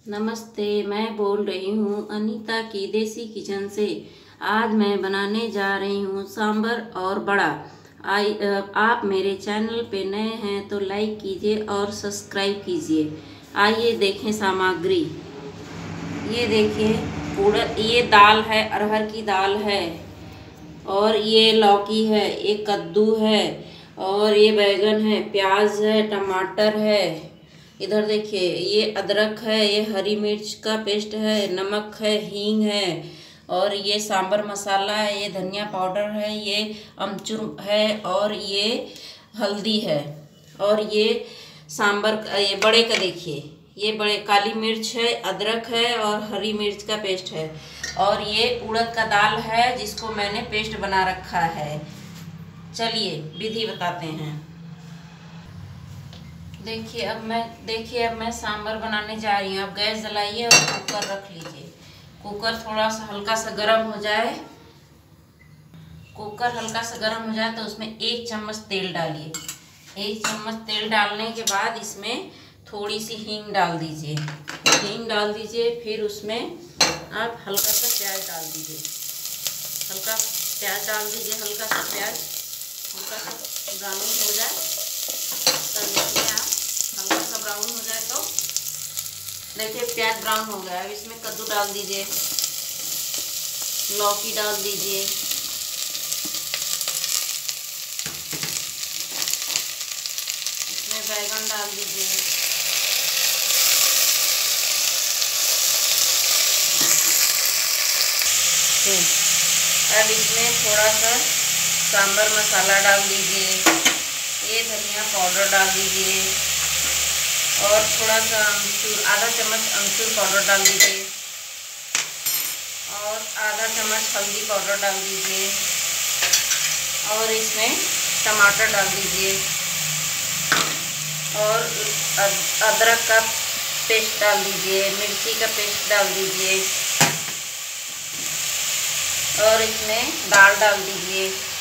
नमस्ते, मैं बोल रही हूँ अनीता की देसी किचन से। आज मैं बनाने जा रही हूँ सांभर और बड़ा। आप मेरे चैनल पे नए हैं तो लाइक कीजिए और सब्सक्राइब कीजिए। आइए देखें सामग्री। ये देखिए उड़द, ये दाल है, अरहर की दाल है, और ये लौकी है, ये कद्दू है, और ये बैगन है, प्याज है, टमाटर है। इधर देखिए ये अदरक है, ये हरी मिर्च का पेस्ट है, नमक है, हींग है, और ये सांभर मसाला है, ये धनिया पाउडर है, ये अमचूर है, और ये हल्दी है, और ये सांभर ये बड़े का देखिए, ये बड़े काली मिर्च है, अदरक है, और हरी मिर्च का पेस्ट है, और ये उड़द का दाल है जिसको मैंने पेस्ट बना रखा है। चलिए विधि बताते हैं। देखिए अब मैं सांभर बनाने जा रही हूँ। अब गैस जलाइए और कुकर रख लीजिए। कुकर थोड़ा सा हल्का सा गर्म हो जाए, तो उसमें 1 चम्मच तेल डालिए। 1 चम्मच तेल डालने के बाद इसमें थोड़ी सी हींग डाल दीजिए। फिर उसमें आप हल्का सा प्याज डाल दीजिए। हल्का सा प्याज हल्का सा ब्राउन हो जाए, तब इसमें आप हल्का सा ब्राउन हो जाए तो देखिए प्याज ब्राउन हो गया। अब इसमें कद्दू डाल दीजिए, लौकी डाल दीजिए, इसमें बैगन डाल दीजिए, अब इसमें थोड़ा सा सांभर मसाला डाल दीजिए, ये धनिया पाउडर डाल दीजिए, और थोड़ा सा आधा चम्मच अमचूर पाउडर डाल दीजिए, और आधा चम्मच हल्दी पाउडर डाल दीजिए, और इसमें टमाटर डाल दीजिए, और अदरक का पेस्ट डाल दीजिए, मिर्ची का पेस्ट डाल दीजिए, और इसमें दाल डाल दीजिए।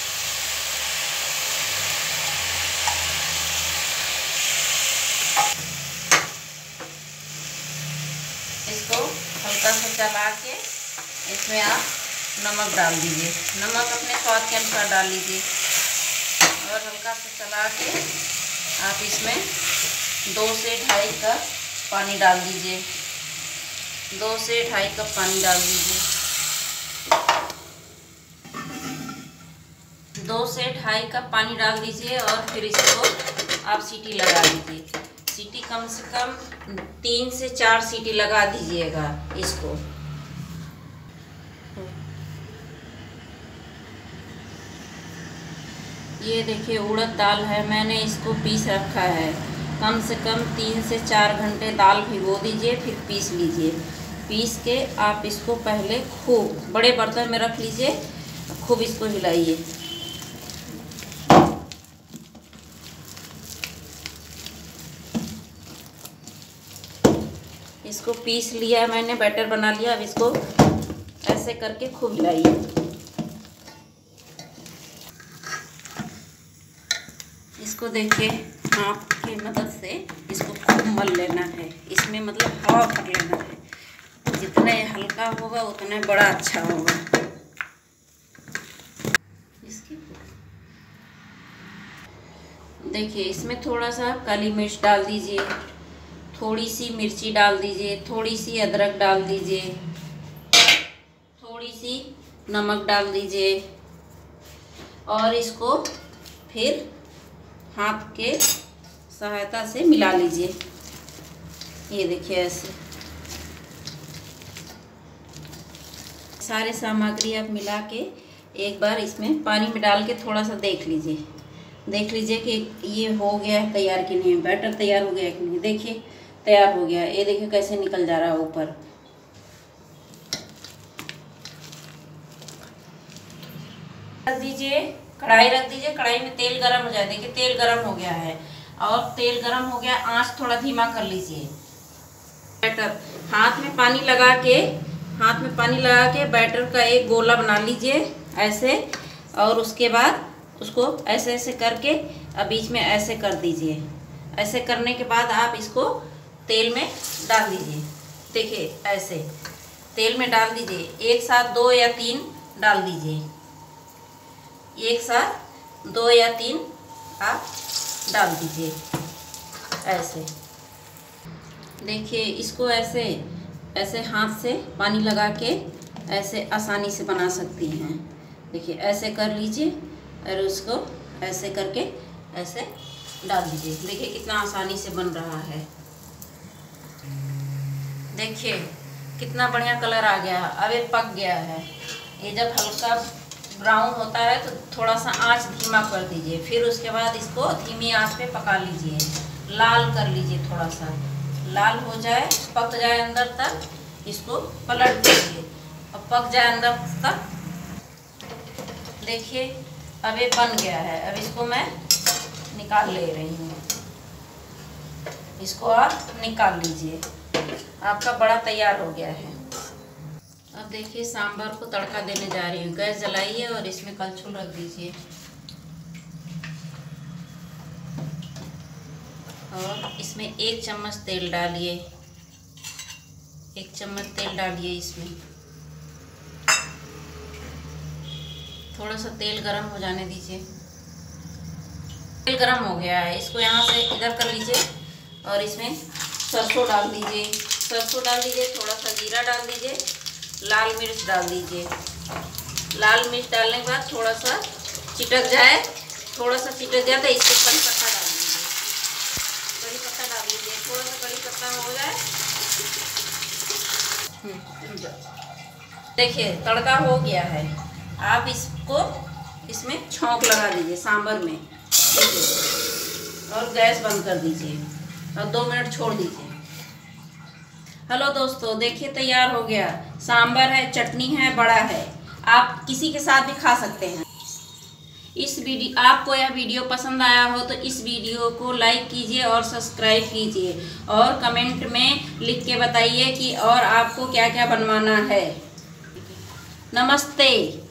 इसको हल्का सा चला के इसमें आप नमक डाल दीजिए। नमक अपने स्वाद के अनुसार डाल लीजिए, और हल्का सा चला के आप इसमें 2 से 2.5 कप पानी डाल दीजिए। 2 से 2.5 कप पानी डाल दीजिए। 2 से 2.5 कप पानी डाल दीजिए, और फिर इसको आप सीटी लगा दीजिए। सीटी कम से कम 3 से 4 सीटी लगा दीजिएगा इसको। ये देखिए उड़द दाल है, मैंने इसको पीस रखा है। कम से कम 3 से 4 घंटे दाल भिगो दीजिए, फिर पीस लीजिए। पीस के आप इसको पहले खूब बड़े बर्तन में रख लीजिए, खूब इसको हिलाइए। इसको पीस लिया है मैंने, बैटर बना लिया। अब इसको ऐसे करके खूब हिलाइए। इसको देखिए हाथ की मदद से इसको खूब मल लेना है। इसमें मतलब हवा भर लेना है। जितना ये हल्का होगा उतना बड़ा अच्छा होगा। देखिए इसमें थोड़ा सा काली मिर्च डाल दीजिए, थोड़ी सी मिर्ची डाल दीजिए, थोड़ी सी अदरक डाल दीजिए, थोड़ी सी नमक डाल दीजिए, और इसको फिर हाथ के सहायता से मिला लीजिए। ये देखिए ऐसे सारे सामग्री आप मिला के एक बार इसमें पानी में डाल के थोड़ा सा देख लीजिए कि ये हो गया है तैयार कि नहीं, बैटर तैयार हो गया कि नहीं। देखिए तैयार हो गया है। ये देखिए कैसे निकल जा रहा है ऊपर। रख दीजिए, कढ़ाई रख दीजिए। कढ़ाई में तेल गरम हो जाए। देखिए तेल गरम हो गया है, और तेल गरम हो गया, आंच थोड़ा धीमा कर लीजिए। बैटर हाथ में पानी लगा के बैटर का एक गोला बना लीजिए ऐसे, और उसके बाद उसको ऐसे ऐसे करके अब बीच में ऐसे कर दीजिए। ऐसे करने के बाद आप इसको तेल में डाल दीजिए। देखिए ऐसे तेल में डाल दीजिए, एक साथ 2 या 3 डाल दीजिए, एक साथ 2 या 3 आप डाल दीजिए ऐसे। देखिए इसको ऐसे ऐसे हाथ से पानी लगा के ऐसे आसानी से बना सकती हैं। देखिए ऐसे कर लीजिए और उसको ऐसे करके ऐसे डाल दीजिए। देखिए कितना आसानी से बन रहा है। देखिए कितना बढ़िया कलर आ गया, अब ये पक गया है। ये जब हल्का ब्राउन होता है तो थोड़ा सा आंच धीमा कर दीजिए, फिर उसके बाद इसको धीमी आंच पे पका लीजिए, लाल कर लीजिए, थोड़ा सा लाल हो जाए, पक जाए अंदर तक, इसको पलट दीजिए और पक जाए अंदर तक। देखिए अब ये बन गया है। अब इसको मैं निकाल ले रही हूँ, इसको आप निकाल लीजिए, आपका बड़ा तैयार हो गया है। अब देखिए सांभर को तड़का देने जा रही हूँ। गैस जलाइए और इसमें कलछुल रख दीजिए और इसमें 1 चम्मच तेल डालिए, 1 चम्मच तेल डालिए इसमें। थोड़ा सा तेल गरम हो जाने दीजिए। तेल गरम हो गया है, इसको यहाँ से इधर कर लीजिए और इसमें सरसों डाल दीजिए, सरसों डाल दीजिए, थोड़ा सा जीरा डाल दीजिए, लाल मिर्च डाल दीजिए। लाल मिर्च डालने के बाद थोड़ा सा चिटक जाए, थोड़ा सा चिटक जाए तो इसको कड़ी पत्ता डाल दीजिए, कड़ी पत्ता डाल दीजिए, थोड़ा सा कड़ी पत्ता हो जाए। देखिए तड़का हो गया है। आप इसको इसमें छौंक लगा दीजिए सांभर में और गैस बंद कर दीजिए और 2 मिनट छोड़ दीजिए। हेलो दोस्तों, देखिए तैयार हो गया। सांभर है, चटनी है, बड़ा है, आप किसी के साथ भी खा सकते हैं। आपको यह वीडियो पसंद आया हो तो इस वीडियो को लाइक कीजिए और सब्सक्राइब कीजिए और कमेंट में लिख के बताइए कि और आपको क्या क्या बनवाना है। नमस्ते।